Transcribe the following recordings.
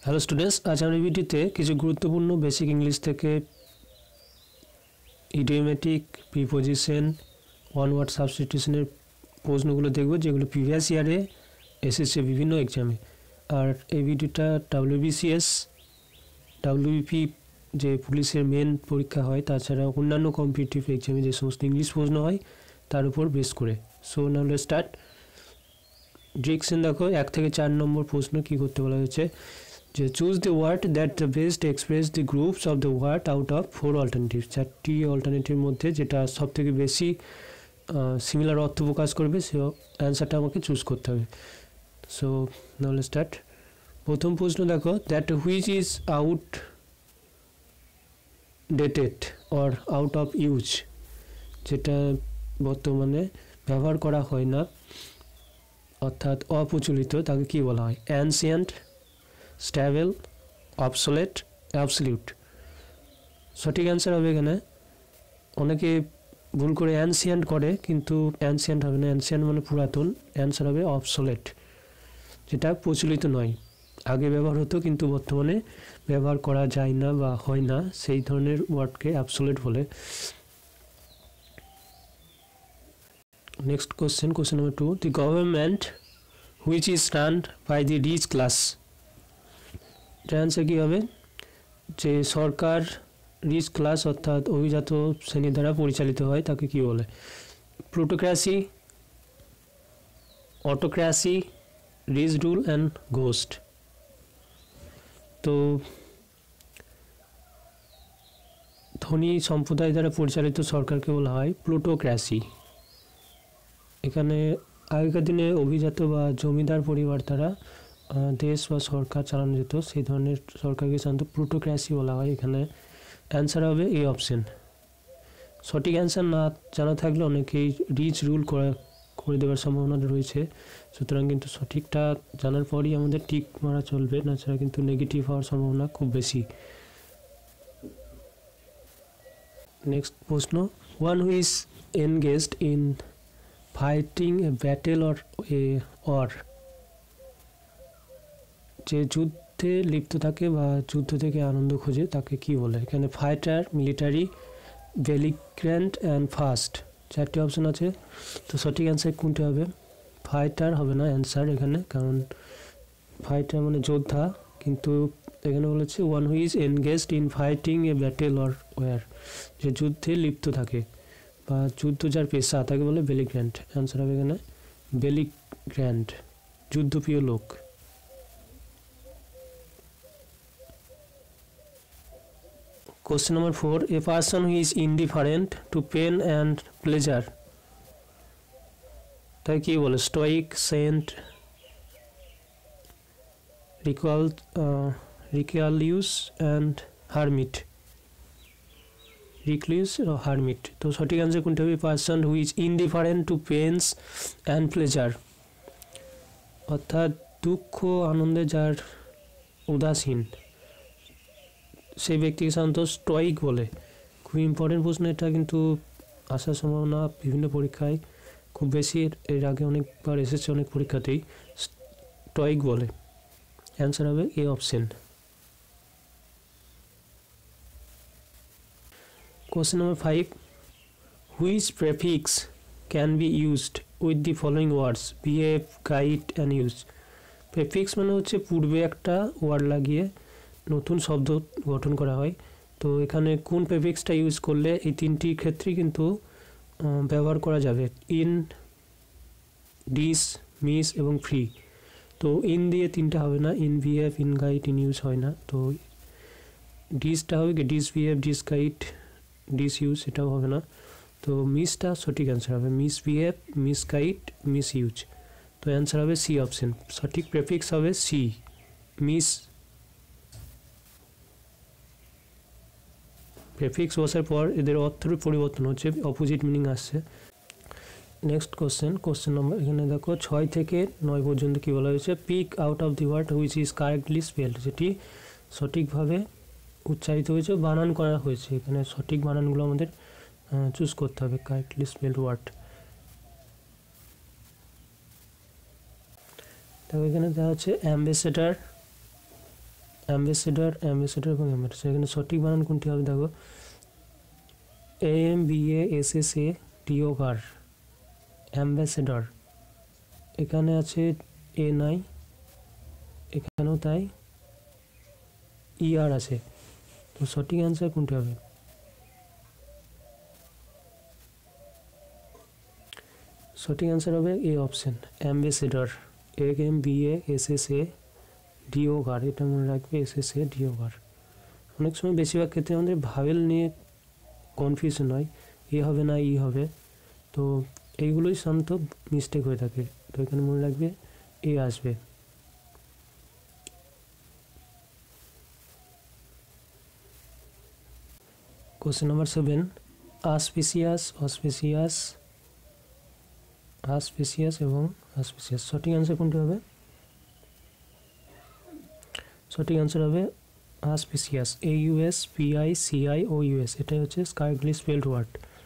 Hello students, आज আমরা ভিডিওতে কিছু গুরুত্বপূর্ণ বেসিক ইংলিশ থেকে ইডিওমেটিক প্রিপোজিশন ওয়ান ওয়ার্ড সাবস্টিটিউশনের প্রশ্নগুলো দেখব যেগুলো প্রিভিয়াস ইয়ারে এসেছে বিভিন্ন এক্সামে। আর এই ভিডিওটা WBCS WBP যে পুলিশের মেন পরীক্ষা হয় তাছাড়া অন্যান্য কম্পিটিটিভ এক্সামে যে সমস্ত ইংলিশ প্রশ্ন হয় তার উপর বেস করে। So now let's start. Direction দেখো 1 থেকে 4 নম্বর প্রশ্ন কি করতে বলা হয়েছে যে choose the word that the best express the groups of the word out of 4 alternatives. 4টি অল্টারনেটিভের মধ্যে যেটা সবথেকে বেশি সিমিলার অর্থ প্রকাশ করবে সে অ্যান্সারটা আমাকে চুজ করতে হবে। So now let's start. প্রথম প্রশ্ন দেখো, that which is outdated or out of use, যেটা বর্তমানে ব্যবহার করা হয় না অর্থাৎ অপ্রচলিত, তাকে কি বলা হয়? Ancient, stable, obsolete, absolute. সঠিক অ্যান্সার হবে এখানে, অনেকে ভুল করে অ্যানসিয়েন্ট করে কিন্তু অ্যানসিয়েন্ট হবে না, অ্যানসিয়েন্ট মানে পুরাতন। অ্যান্সার হবে অবসোলেট, যেটা প্রচলিত নয়, আগে ব্যবহার হতো কিন্তু বর্তমানে ব্যবহার করা যায় না বা হয় না, সেই ধরনের ওয়ার্ডকে অবসোলেট বলে। Next question, question number 2, the government which is run by the rich class. এটার অ্যান্সার কী হবে? যে সরকার রিচ ক্লাস অর্থাৎ অভিজাত শ্রেণী দ্বারা পরিচালিত হয় তাকে কি বলে? Plutocracy, autocracy, rich rule and ghost. তো ধনী সম্প্রদায় দ্বারা পরিচালিত সরকারকে বলা হয় প্লুটোক্র্যাসি। এখানে আগেকার দিনে অভিজাত বা জমিদার পরিবার দ্বারা দেশ বা সরকার চালানো যেত, সেই ধরনের সরকারকে সাধারণত প্লুটোক্র্যাসি বলা হয়। এখানে অ্যান্সার হবে এই অপশন। সঠিক অ্যান্সার না জানা থাকলে অনেকেই রিচ রুল করে দেওয়ার সম্ভাবনা রয়েছে, সুতরাং কিন্তু সঠিকটা জানার পরই আমাদের টিক মারা চলবে, তাছাড়া কিন্তু নেগেটিভ হওয়ার সম্ভাবনা খুব বেশি। নেক্সট প্রশ্ন, one who is engaged in fighting a battle or যে যুদ্ধে লিপ্ত থাকে বা যুদ্ধ থেকে আনন্দ খোঁজে তাকে কি বলে? এখানে fighter, military, belligerent and fast, 4টি অপশন আছে। তো সঠিক অ্যান্সার কোনটি হবে? ফাইটার হবে না অ্যান্সার এখানে, কারণ ফাইটার মানে যোদ্ধা, কিন্তু এখানে বলেছে one who is engaged in fighting a battle or war, যে যুদ্ধে লিপ্ত থাকে বা যুদ্ধ যার পেশা তাকে বলে বেলিগ্র্যান্ট। অ্যান্সার হবে এখানে বেলিগ্র্যান্ট, যুদ্ধপ্রিয় লোক। Question number 4, a person who is indifferent to pain and pleasure তাই কি বলে? Stoic, saint, recluse and hermit. Recluse ও হারমিট। তো সঠিক অ্যান্সার কোনটা হবে? Person who is indifferent to pains and pleasure, অর্থাৎ দুঃখ আনন্দে যার উদাসীন, সেই ব্যক্তিকে সাধারণত স্টোইক বলে। খুব ইম্পর্টেন্ট প্রশ্ন এটা, কিন্তু আসার সম্ভাবনা বিভিন্ন পরীক্ষায় খুব বেশি, এর আগে অনেকবার এসেছে অনেক পরীক্ষাতেই। স্টোইক বলে। অ্যান্সার হবে A option. Question number 5, which prefix can be used with the following words behave, guide and use. Prefix মানে হচ্ছে পূর্বে একটা ওয়ার্ড লাগিয়ে নতুন শব্দ গঠন করা হয়। তো এখানে কোন প্রেফিক্সটা ইউজ করলে এই 3টি ক্ষেত্রেই কিন্তু ব্যবহার করা যাবে? ইন, ডিস, মিস এবং ফ্রি। তো ইন দিয়ে 3টা হবে না, in behave, in guide, in use হয় না। তো ডিসটা হবে কি? Dis behave, dis guide, dis use, এটাও হবে না। তো মিসটা সঠিক অ্যান্সার হবে, mis behave, mis guide, mis use. তো অ্যান্সার হবে সি অপশন। সঠিক প্রেফিক্স হবে সি, মিস। প্রেফিক্স বসার পর এদের অর্থের পরিবর্তন হচ্ছে, অপোজিট মিনিং আসছে। নেক্সট কোশ্চেন, কোশ্চেন নম্বর এখানে দেখো 6 থেকে 9 পর্যন্ত কী বলা হয়েছে? Pick out of the word which is correctly spelled, যেটি সঠিকভাবে উচ্চারিত হয়েছে, বানান করা হয়েছে। এখানে সঠিক বানানগুলো আমাদের চুজ করতে হবে, কারেক্টলি স্পেলড ওয়ার্ড। দেখো এখানে দেওয়া হচ্ছে অ্যাম্বাসেডার, অ্যাম্বাসেডর অ্যাম্বাসেডর এবং অ্যাম্বাসেডর এখানে সঠিক বানান কোনটি হবে দেখো AMBASSADOR অ্যাম্বাসেডর এখানে আছে এ নাই এখানেও তাই ER আছে তো সঠিক অ্যান্সার কোনটি হবে সঠিক অ্যান্সার হবে এ অপশন অ্যাম্বাসেডর AMBASSADOR এটা মনে রাখবে SSADOR অনেক সময় বেশিরভাগ ক্ষেত্রে আমাদের ভাওয়েল নিয়ে কনফিউশন হয় এ হবে না ই হবে তো এইগুলোই সাধারণত মিস্টেক হয়ে থাকে তো এখানে মনে রাখবে এ আসবে question number 7 auspicious auspicious auspicious এবং আসপিসিয়াস সঠিক অ্যান্সার কোনটি হবে সঠিক অ্যান্সার হবে আসপিসিয়াস AUSPICIOUS এটাই হচ্ছে স্কাইগলি spelled word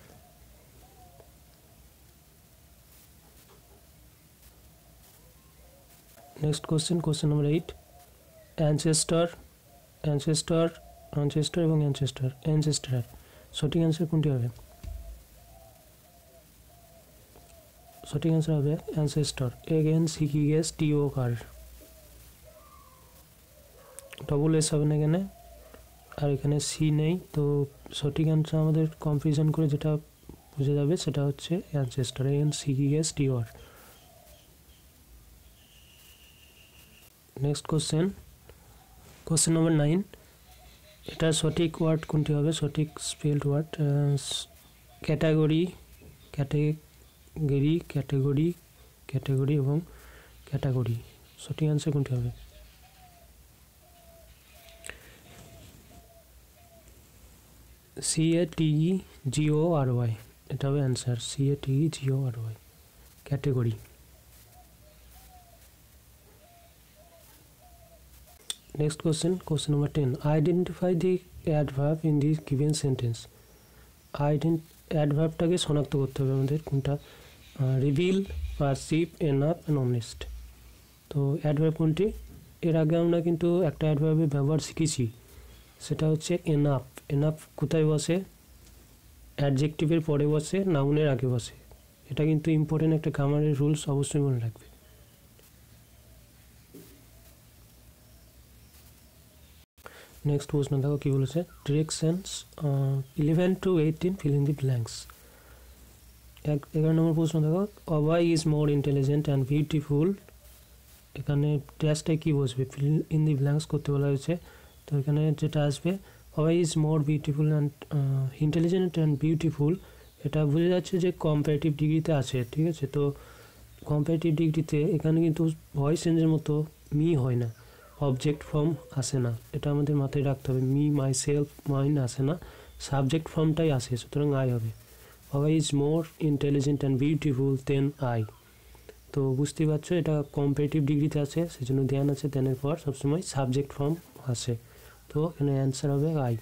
next question question number 8 ancestor ancestor ancestor এবং অ্যানসেস্টর অ্যানসেস্টর সঠিক অ্যান্সার কোনটি হবে সঠিক অ্যান্সার হবে অ্যানসেস্টর ANCESTOR ডবল এস হবে না এখানে আর এখানে সি নেই তো সঠিক অ্যান্সার আমাদের কনফিউশন করে যেটা বুঝে যাবে সেটা হচ্ছে ancestor ANCESTOR next question question number 9 এটা সঠিক ওয়ার্ড কোনটি হবে সঠিক spelled word category category category category এবং ক্যাটাগরি সঠিক অ্যান্সার কোনটি হবে CATEGORY এটা হবে answer CATEGORY category next question question number 10 identify the adverb in the given sentence অ্যাডভার্বটাকে শনাক্ত করতে হবে আমাদের কোনটা reveal perceive enough and honest তো অ্যাডভার্ব কোনটি এর আগে আমরা কিন্তু একটা অ্যাডভার্বের ব্যবহার শিখেছি সেটা হচ্ছে এনাফ এনাফ কোথায় বসে অ্যাডজেক্টিভের পরে বসে নাউনের আগে বসে এটা কিন্তু ইম্পর্টেন্ট একটা গ্রামারের রুলস অবশ্যই মনে রাখবে নেক্সট প্রশ্ন দেখো কি বলেছে directions 11 to 18 fill in the blanks 11 number প্রশ্ন দেখো অবাই is more intelligent and beautiful এখানে ড্যাশটাই কি বসবে ফিল ইন দি ব্ল্যাঙ্কস করতে বলা হয়েছে তো এখানে যেটা আসবে অবাই is more beautiful and intelligent and beautiful এটা বোঝা যাচ্ছে যে কম্পারেটিভ ডিগ্রিতে আছে ঠিক আছে তো কম্পারেটিভ ডিগ্রিতে এখানে কিন্তু ভয়েস চেঞ্জের মতো মি হয় না অবজেক্ট ফর্ম আসে না এটা আমাদের মাথায় রাখতে হবে মি মাই সেলফ মাইন আসে না সাবজেক্ট ফর্মটাই আসে সুতরাং আই হবে অবাই is more intelligent and beautiful than I তো বুঝতেই পারছো এটা কম্পারেটিভ ডিগ্রিতে আছে সেজন্য ধ্যান আছে ধ্যানের পর সবসময় সাবজেক্ট ফর্ম আসে তো এখানে অ্যান্সার হবে I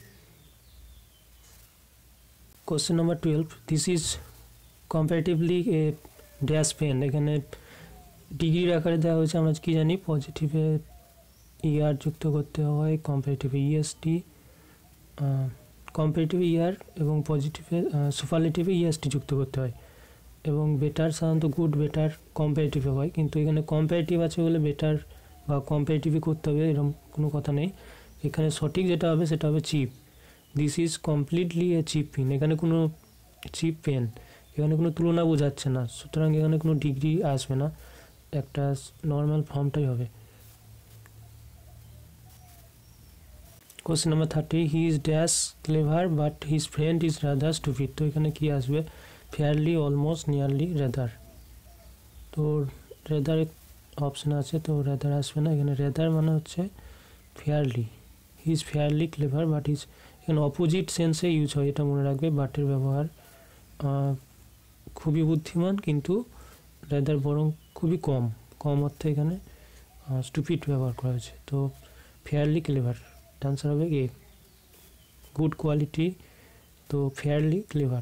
question number 12 this is comparatively a dash pen এখানে ডিগ্রির আকারে দেওয়া হয়েছে আমরা কি জানি পজিটিভে ইয়ার যুক্ত করতে হয় কম্পারেটিভে ইএসটি কম্পারেটিভে ইয়ার এবং পজিটিভে সুপারলেটিভে ইএসটি যুক্ত করতে হয় এবং বেটার সাধারণত গুড বেটার কম্পারেটিভে হয় কিন্তু এখানে কম্পারেটিভ আছে বলে বেটার বা কম্পারেটিভই করতে হবে এরকম কোনো কথা নেই এখানে সঠিক যেটা হবে সেটা হবে cheap this is completely a cheap pen এখানে কোনো চিপ পেন এখানে কোনো তুলনা বোঝাচ্ছে না সুতরাং এখানে কোনো ডিগ্রি আসবে না একটা নর্মাল ফর্মটাই হবে question number 30 he is dash clever but his friend is rather stupid তো এখানে কি আসবে ফেয়ারলি অলমোস্ট নিয়ারলি রেদার তো রেদার অপশন আছে তো রেদার আসবে না এখানে রেদার মানে হচ্ছে fairly he is fairly clever but is এখানে অপোজিট সেন্সে ইউজ হয় এটা মনে রাখবে বাটের ব্যবহার খুবই বুদ্ধিমান কিন্তু রেদার বরং খুবই কম কম অর্থে এখানে স্টুপিড ব্যবহার করা হয়েছে তো ফেয়ারলি ক্লেভার আনসার হবে এ গুড কোয়ালিটি তো ফেয়ারলি ক্লেভার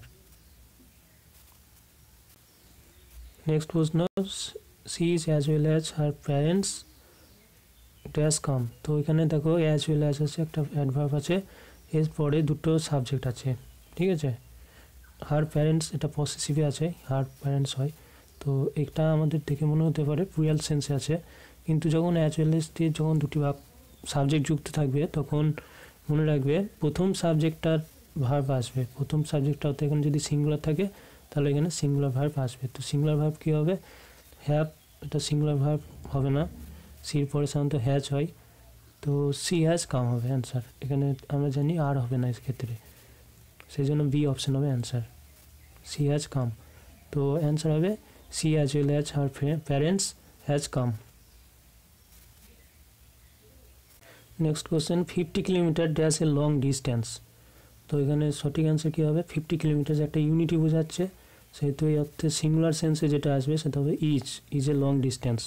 নেক্সট প্রশ্ন she is as well as her parents dash come, তো এখানে দেখো অ্যাজ ওয়েল অ্যাজ আছে, একটা অ্যাডভার্ব আছে, এর পরে দুটো সাবজেক্ট আছে, ঠিক আছে। হার প্যারেন্টস এটা পসেসিভে আছে, হার প্যারেন্টস হয়, তো এটা আমাদের দেখে মনে হতে পারে প্লুরাল সেন্সে আছে, কিন্তু যখন অ্যাজ ওয়েল অ্যাজ দিয়ে যখন দুটি সাবজেক্ট যুক্ত থাকবে তখন মনে রাখবে প্রথম সাবজেক্টটার ভার্ব আসবে, প্রথম সাবজেক্টটা হতে এখানে যদি সিঙ্গুলার থাকে তাহলে এখানে সিঙ্গুলার ভার্ব আসবে। তো সিঙ্গুলার ভার্ব কী হবে, হ্যাভ, এটা সিঙ্গুলার ভার্ব হবে না, সির পরে সাধারণত হ্যাজ হয়, তো সি হ্যাজ কাম হবে অ্যান্সার। এখানে আমরা জানি আর হবে না ক্ষেত্রে, সেই জন্য বি অপশন হবে অ্যান্সার, সি হ্যাজ কাম। তো অ্যান্সার হবে C as well as her parents has come. Next question, 50 kilometre dash a long distance, তো এখানে সঠিক অ্যান্সার কী হবে, 50 কিলোমিটার একটা ইউনিটই বোঝাচ্ছে, সেহেতু এই অর্থে সিঙ্গুলার সেন্সে যেটা আসবে সেটা হবে is a long distance.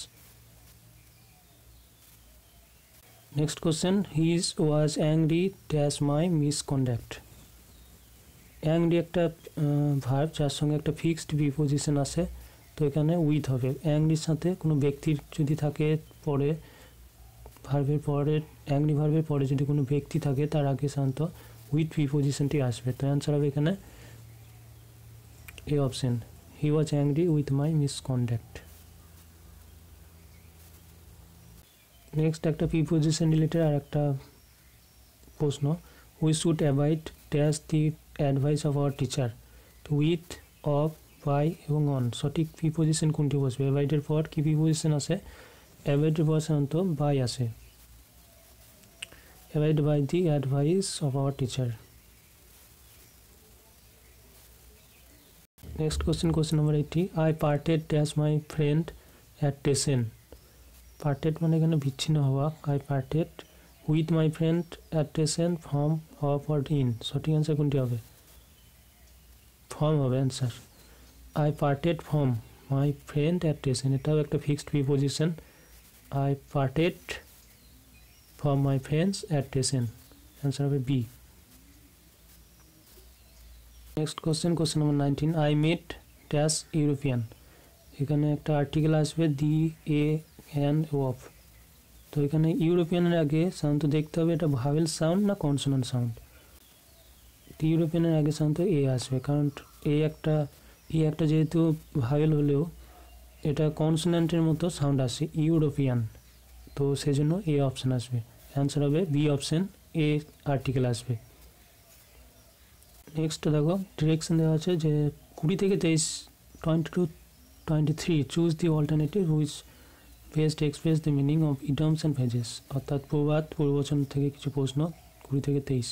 Next question, he was angry dash my misconduct, angry একটা ভার্ব যার সঙ্গে একটা ফিক্সড প্রিপোজিশন আসে, তো এখানে উইথ হবে, অ্যাংরির সাথে কোনো ব্যক্তির যদি থাকে পরে ভার্বের পরে, অ্যাংরি ভার্বের পরে যদি কোনো ব্যক্তি থাকে তার আগে সাধারণত উইথ প্রিপোজিশনটি আসবে, তো অ্যান্সার হবে এখানে A option, he was angry with my misconduct. Next একটা প্রিপোজিশন রিলেটেড আর একটা প্রশ্ন, we should avoid dash the advice of our teacher, তো উইথ, অফ, বাই এবং অন, সঠিক প্রিপোজিশন কোনটি বসবে, অ্যাভয়েডের পর কী প্রিপোজিশন আসে, অ্যাভয়েডের পর সাধারণত বাই আসে, avoid by the advice of our teacher. Next question number 80, I parted dash my friend at station, parted মানে এখানে বিচ্ছিন্ন হওয়া, I parted with my friend at station from, of or in, সঠিক answer কোনটি হবে, from হবে answer, I parted from my friend at station, এটাও একটা fixed preposition, I parted from my friends at station, answer হবে B. Next question number 19, I met dash European, এখানে একটা article আসবে দি, এ, অ্যান, অফ, তো এখানে ইউরোপিয়ানের আগে সাধারণত দেখতে হবে এটা ভাওয়েল সাউন্ড না কনসোনেন্ট সাউন্ড, ইউরোপিয়ানের আগে সাধারণত এ আসবে, কারণ এ একটা যেহেতু ভাওয়েল হলেও এটা কনসোনেন্টের মতো সাউন্ড আসে ইউরোপিয়ান, তো সেই জন্য এ অপশান আসবে, অ্যান্সার হবে বি অপশান, এ আর্টিকেল আসবে। নেক্সট দেখো ডিরেকশন দেওয়া আছে যে 20 থেকে 23, 22, 23 choose the alternative which best express the meaning of idioms and phrases, অর্থাৎ প্রবাদ পূর্ববচন থেকে কিছু প্রশ্ন 20 থেকে 23।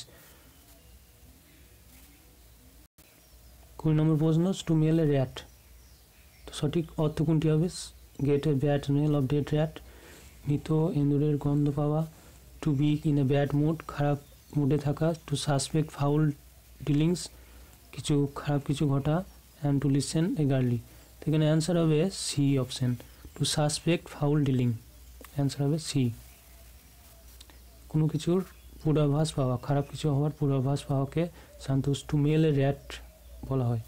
20 নম্বর প্রশ্ন, টু মেল এ র্যাট, তো সঠিক অর্থ কোনটি হবে, get a bad smell of dead rat, মৃত এন্দুরের গন্ধ পাওয়া, to be in a bad mood, খারাপ মুডে থাকা, টু সাসপেক্ট ফাউল ডিলিংস, কিছু খারাপ কিছু ঘটা, অ্যান্ড টু লিসেন এগারলি, তো এখানে অ্যান্সার হবে C option, to suspect foul dealing, answer হবে সি, কোনো কিছুর পূর্বাভাস পাওয়া, খারাপ কিছু হওয়ার পূর্বাভাস পাওয়াকে সাধারণত টু মেল এ র্যাট বলা হয়।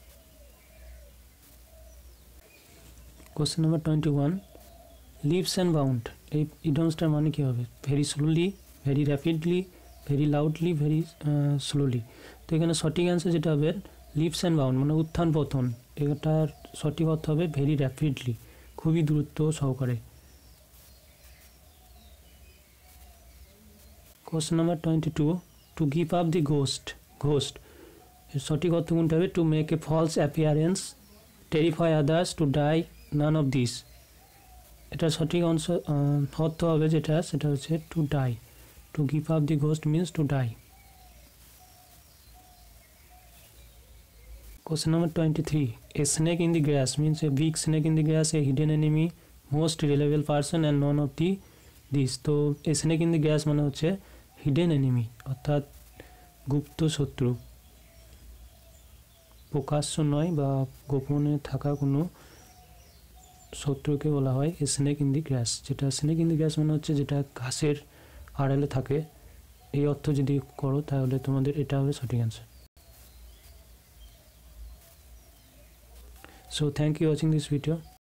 Question number 21, leaps and bound, এই ইডমসটার মানে কী হবে, very slowly, very rapidly, very loudly, very slowly, তো এখানে সঠিক অ্যান্সার যেটা হবে লিভস অ্যান্ড বাউন্ড মানে উত্থান পতন, এটার সঠিক অর্থ হবে ভেরি র্যাপিডলি, খুবই দ্রুত সহকারে। Question number 22, to give up the ghost, এর সঠিক অর্থ কোনটা হবে, to make a false appearance, terrify others, to die, none of this, এটার সঠিক অর্থ হবে সেটা হচ্ছে to die, to give up the ghost means to die. Question number 23, a snake in the grass means a big snake in the grass, a hidden enemy, most reliable person and none of this, তো a snake in the grass মানে হচ্ছে hidden enemy, অর্থাৎ গুপ্ত শত্রু, প্রকাশ্য নয় বা গোপনে থাকা কোনো শত্রুকে বলা হয় এ স্নেক ইন দি গ্রাস, যেটা স্নেক ইন দি গ্রাস মানে হচ্ছে যেটা ঘাসের আড়ালে থাকে, এই অর্থ যদি করো তাহলে তোমাদের এটা হবে সঠিক answer. So thank you for watching this video.